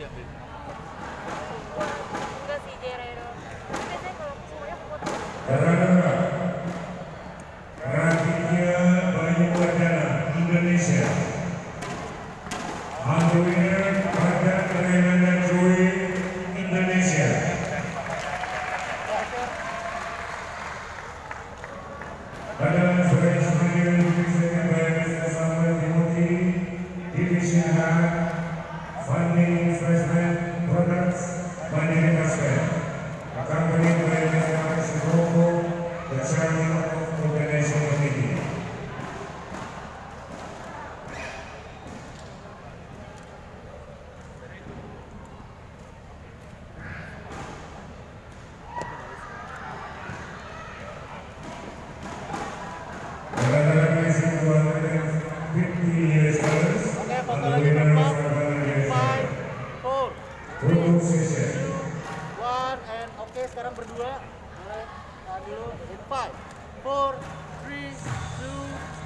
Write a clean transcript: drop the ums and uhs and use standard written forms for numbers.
Enggak sih, Jerero. Biasanya kalau semuanya kuat. Raditya Bayuwardana, Indonesia. And the winner, Raja Renanda Joy, Indonesia. Pada sore sebagai division by Samuel Timothy, Division A, Funding Investment Products, Mandiri Basket, accompanied by Mr. Alex Rocco, the Chairman of the Organizing Committee. Oke, foto lagi tempat 5, 4, 3, 2, 1, and oke, sekarang berdua. Mulai dulu in 5, 4, 3, 2,